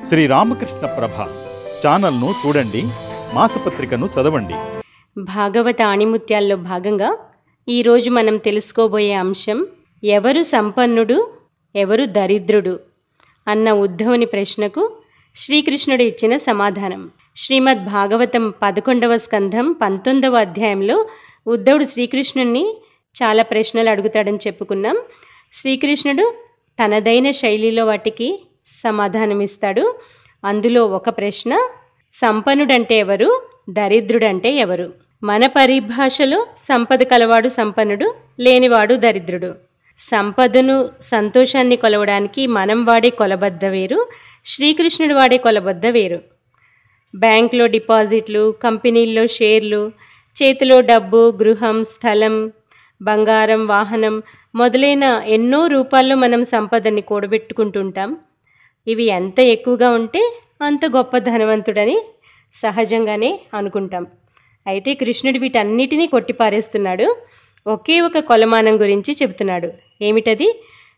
శ్రీ రామకృష్ణ ప్రభ ఛానల్ను చూడండి, మాసపత్రికను చదవండి. భాగవత ఆణిముత్యాల్లో భాగంగా ఈరోజు మనం తెలుసుకోబోయే అంశం ఎవరు సంపన్నుడు, ఎవరు దరిద్రుడు అన్న ఉద్ధవుని ప్రశ్నకు శ్రీకృష్ణుడు ఇచ్చిన సమాధానం. శ్రీమద్ భాగవతం 11వ స్కంధం 19వ అధ్యాయంలో ఉద్ధవుడు శ్రీకృష్ణుణ్ణి చాలా ప్రశ్నలు అడుగుతాడని చెప్పుకున్నాం. శ్రీకృష్ణుడు తనదైన శైలిలో వాటికి సమాధానమిస్తాడు. అందులో ఒక ప్రశ్న, సంపన్నుడంటే ఎవరు, దరిద్రుడంటే ఎవరు? మన పరిభాషలో సంపద కలవాడు సంపన్నుడు, లేనివాడు దరిద్రుడు. సంపదను, సంతోషాన్ని కొలవడానికి మనం వాడే కొలబద్ద వేరు, శ్రీకృష్ణుడు వాడే కొలబద్ద వేరు. బ్యాంకులో డిపాజిట్లు, కంపెనీల్లో షేర్లు, చేతిలో డబ్బు, గృహం, స్థలం, బంగారం, వాహనం మొదలైన ఎన్నో రూపాల్లో మనం సంపదని కూడబెట్టుకుంటుంటాం. ఇవి ఎంత ఎక్కువగా ఉంటే అంత గొప్ప ధనవంతుడని సహజంగానే అనుకుంటాం. అయితే కృష్ణుడు వీటన్నిటినీ కొట్టిపారేస్తున్నాడు. ఒకే ఒక కొలమానం గురించి చెబుతున్నాడు. ఏమిటది?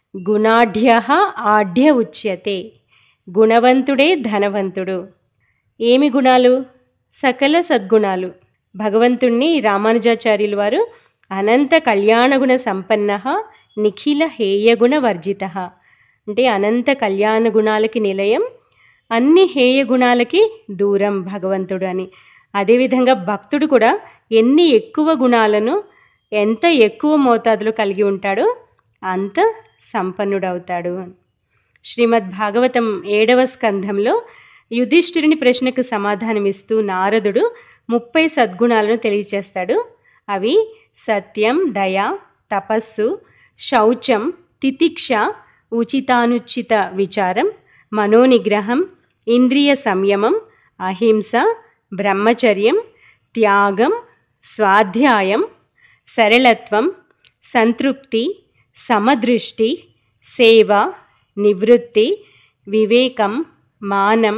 గుణాఢ్య ఆఢ్య ఉచ్యతే. గుణవంతుడే ధనవంతుడు. ఏమి గుణాలు? సకల సద్గుణాలు. భగవంతుణ్ణి రామానుజాచార్యులు వారు అనంత కళ్యాణగుణ సంపన్న నిఖిల హేయగుణ వర్జిత అంటే అనంత కళ్యాణ గుణాలకి నిలయం, అన్ని హేయ గుణాలకి దూరం భగవంతుడు అని. అదేవిధంగా భక్తుడు కూడా ఎన్ని ఎక్కువ గుణాలను ఎంత ఎక్కువ మోతాదులో కలిగి ఉంటాడో అంత సంపన్నుడవుతాడు. శ్రీమద్ భాగవతం 7వ స్కంధంలో యుధిష్ఠిరుని ప్రశ్నకు సమాధానమిస్తూ నారదుడు 30 సద్గుణాలను తెలియచేస్తాడు. అవి సత్యం, దయ, తపస్సు, శౌచం, తితిక్ష, ఉచితానుచిత విచారం, మనోనిగ్రహం, ఇంద్రియ సంయమం, అహింస, బ్రహ్మచర్యం, త్యాగం, స్వాధ్యాయం, సరళత్వం, సంతృప్తి, సమదృష్టి, సేవ, నివృత్తి, వివేకం, మానం,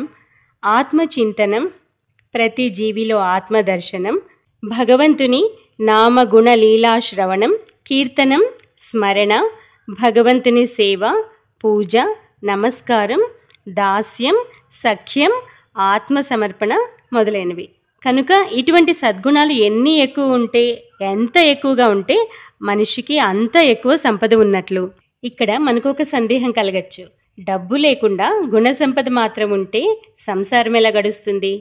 ఆత్మచింతనం, ప్రతి జీవిలో ఆత్మదర్శనం, భగవంతుని నామగుణ లీలాశ్రవణం, కీర్తనం, స్మరణ, భగవంతుని సేవ, పూజ, నమస్కారం, దాస్యం, సఖ్యం, ఆత్మసమర్పణ మొదలైనవి. కనుక ఇటువంటి సద్గుణాలు ఎన్ని ఎక్కువ ఉంటే, ఎంత ఎక్కువగా ఉంటే మనిషికి అంత ఎక్కువ సంపద ఉన్నట్లు. ఇక్కడ మనకు ఒక సందేహం కలగచ్చు. డబ్బు లేకుండా గుణ సంపద మాత్రం ఉంటే సంసారం ఎలా గడుస్తుంది?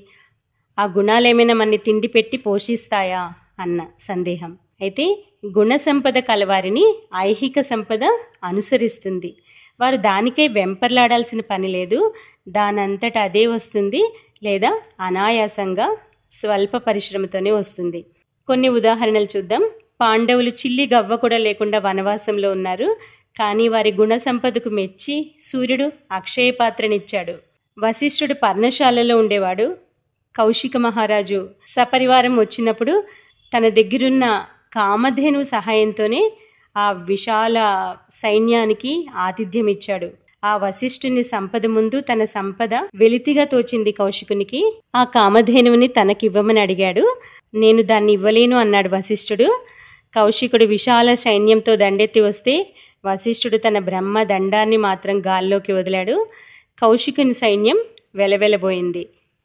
ఆ గుణాలేమైనా మనని తిండి పెట్టి పోషిస్తాయా అన్న సందేహం. అయితే గుణ సంపద కలవారిని ఐహిక సంపద అనుసరిస్తుంది. వారు దానికే వెంపర్లాడాల్సిన పని లేదు. దానంతట అదే వస్తుంది, లేదా అనాయాసంగా స్వల్ప పరిశ్రమతోనే వస్తుంది. కొన్ని ఉదాహరణలు చూద్దాం. పాండవులు చిల్లి గవ్వ కూడా లేకుండా వనవాసంలో ఉన్నారు. కానీ వారి గుణ సంపదకు మెచ్చి సూర్యుడు అక్షయ పాత్రనిచ్చాడు. వశిష్ఠుడు పర్ణశాలలో ఉండేవాడు. కౌశిక మహారాజు సపరివారం వచ్చినప్పుడు తన దగ్గరున్న కామధేను సహాయంతోనే ఆ విశాల సైన్యానికి ఆతిథ్యం ఇచ్చాడు. ఆ వశిష్ఠుని సంపద ముందు తన సంపద వెలితిగా తోచింది కౌశికునికి. ఆ కామధేనువుని తనకివ్వమని అడిగాడు. నేను దాన్ని ఇవ్వలేను అన్నాడు వశిష్ఠుడు. కౌశికుడు విశాల సైన్యంతో దండెత్తి వస్తే వశిష్ఠుడు తన బ్రహ్మ దండాన్ని మాత్రం గాల్లోకి వదిలాడు. కౌశికుని సైన్యం వెలవెలబోయింది.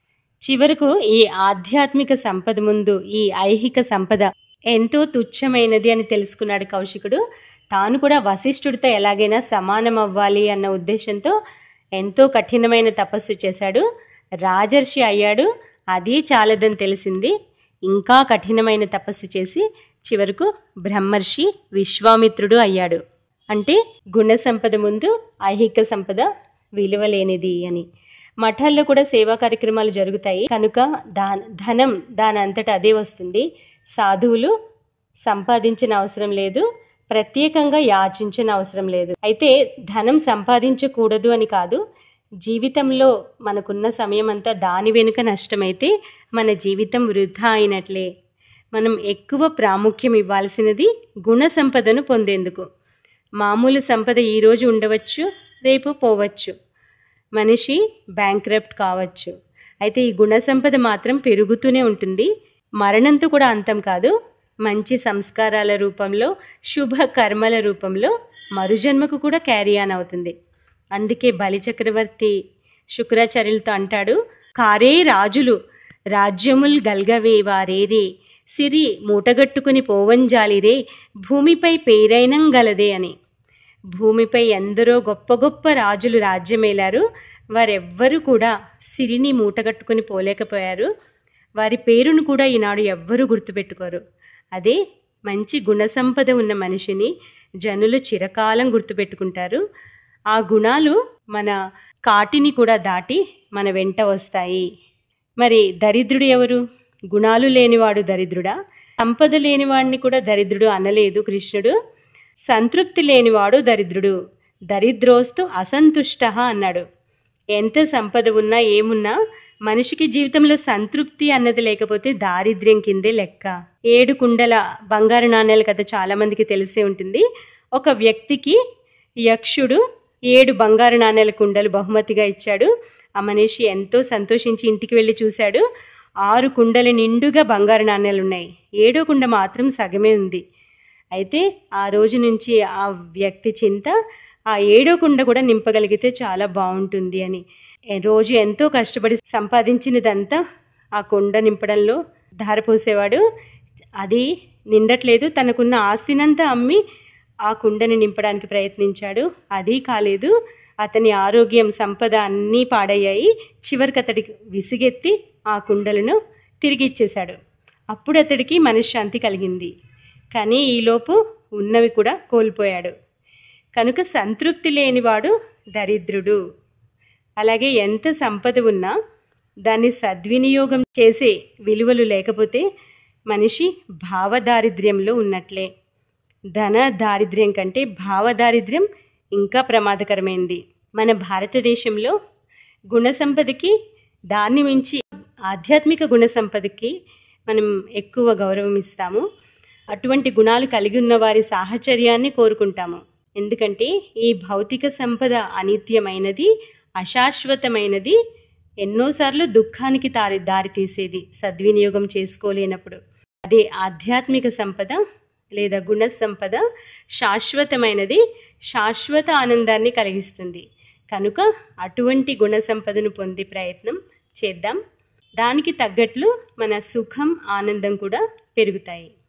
చివరకు ఈ ఆధ్యాత్మిక సంపద ముందు ఈ ఐహిక సంపద ఎంతో తుచ్చమైనది అని తెలుసుకున్నాడు కౌశికుడు. తాను కూడా వశిష్ఠుడితో ఎలాగైనా సమానం అవ్వాలి అన్న ఉద్దేశంతో ఎంతో కఠినమైన తపస్సు చేశాడు. రాజర్షి అయ్యాడు. అది చాలదని తెలిసింది. ఇంకా కఠినమైన తపస్సు చేసి చివరకు బ్రహ్మర్షి విశ్వామిత్రుడు అయ్యాడు. అంటే గుణ సంపద ముందు ఐహిక సంపద విలువలేనిది అని. మఠాల్లో కూడా సేవా కార్యక్రమాలు జరుగుతాయి. కనుక ధనం దాని అంతటా అదే వస్తుంది. సాధువులు సంపాదించిన అవసరం లేదు, ప్రత్యేకంగా యాచించిన అవసరం లేదు. అయితే ధనం సంపాదించకూడదు అని కాదు. జీవితంలో మనకున్న సమయం అంతా దాని వెనుక నష్టమైతే మన జీవితం వృధా అయినట్లే. మనం ఎక్కువ ప్రాముఖ్యం ఇవ్వాల్సినది గుణ సంపదను పొందేందుకు. మామూలు సంపద ఈరోజు ఉండవచ్చు, రేపు పోవచ్చు. మనిషి బ్యాంక్రప్ట్ కావచ్చు. అయితే ఈ గుణ సంపద మాత్రం పెరుగుతూనే ఉంటుంది. మరణంతో కూడా అంతం కాదు. మంచి సంస్కారాల రూపంలో, శుభ కర్మల రూపంలో మరుజన్మకు కూడా క్యారీ ఆన్ అవుతుంది. అందుకే బలి చక్రవర్తి శుక్రాచార్యులతో అంటాడు, కారే రాజులు రాజ్యముల్ గల్గవేవారేరే సిరి మూటగట్టుకుని పోవంజాలిరే భూమిపై పేరైనం గలదే అని. భూమిపై ఎందరో గొప్ప గొప్ప రాజులు రాజ్యమేలారు, వారెవ్వరూ కూడా సిరిని మూటగట్టుకుని పోలేకపోయారు. వారి పేరును కూడా ఈనాడు ఎవ్వరూ గుర్తుపెట్టుకోరు. అదే మంచి గుణసంపద ఉన్న మనిషిని జనులు చిరకాలం గుర్తుపెట్టుకుంటారు. ఆ గుణాలు మన కాటిని కూడా దాటి మన వెంట వస్తాయి. మరి దరిద్రుడు ఎవరు? గుణాలు లేనివాడు దరిద్రుడా? సంపద లేనివాడిని కూడా దరిద్రుడు అనలేదు కృష్ణుడు. సంతృప్తి లేనివాడు దరిద్రుడు, దరిద్రోస్తు అసంతుష్ట అన్నాడు. ఎంత సంపద ఉన్నా ఏమున్నా మనిషికి జీవితంలో సంతృప్తి అన్నది లేకపోతే దారిద్ర్యం కిందే లెక్క. 7 కుండల బంగారు నాణ్యాల కథ చాలా మందికి తెలిసే ఉంటుంది. ఒక వ్యక్తికి యక్షుడు 7 బంగారు నాణ్యాల కుండలు బహుమతిగా ఇచ్చాడు. ఆ మనిషి ఎంతో సంతోషించి ఇంటికి వెళ్ళి చూశాడు. 6 కుండల నిండుగా బంగారు నాణ్యాలు ఉన్నాయి, 7వ కుండ మాత్రం సగమే ఉంది. అయితే ఆ రోజు నుంచి ఆ వ్యక్తి చింత, ఆ 7వ కుండ కూడా నింపగలిగితే చాలా బాగుంటుంది అని. రోజు ఎంతో కష్టపడి సంపాదించినదంతా ఆ కుండ నింపడంలో ధారపోసేవాడు. అది నిండట్లేదు. తనకున్న ఆస్తినంతా అమ్మి ఆ కుండని నింపడానికి ప్రయత్నించాడు. అది కాలేదు. అతని ఆరోగ్యం, సంపద అన్నీ పాడయ్యాయి. చివరికి అతడికి విసిగెత్తి ఆ కుండలను తిరిగి ఇచ్చేశాడు. అప్పుడు అతడికి మనశ్శాంతి కలిగింది. కానీ ఈలోపు ఉన్నవి కూడా కోల్పోయాడు. కనుక సంతృప్తి లేనివాడు దరిద్రుడు. అలాగే ఎంత సంపద ఉన్నా దాన్ని సద్వినియోగం చేసే విలువలు లేకపోతే మనిషి భావదారిద్ర్యంలో ఉన్నట్లే. ధన దారిద్ర్యం కంటే భావదారిద్ర్యం ఇంకా ప్రమాదకరమైంది. మన భారతదేశంలో గుణసంపదకి దాన్ని మించి ఆధ్యాత్మిక గుణసంపదకి మనం ఎక్కువ గౌరవం ఇస్తాము. అటువంటి గుణాలు కలిగి ఉన్న వారి సాహచర్యాన్ని కోరుకుంటాము. ఎందుకంటే ఈ భౌతిక సంపద అనిత్యమైనది, అశాశ్వతమైనది, ఎన్నోసార్లు దుఃఖానికి దారితీసేది సద్వినియోగం చేసుకోలేనప్పుడు. అదే ఆధ్యాత్మిక సంపద లేదా గుణ సంపద శాశ్వతమైనది, శాశ్వత ఆనందాన్ని కలిగిస్తుంది. కనుక అటువంటి గుణ సంపదను పొందే ప్రయత్నం చేద్దాం. దానికి తగ్గట్లు మన సుఖం, ఆనందం కూడా పెరుగుతాయి.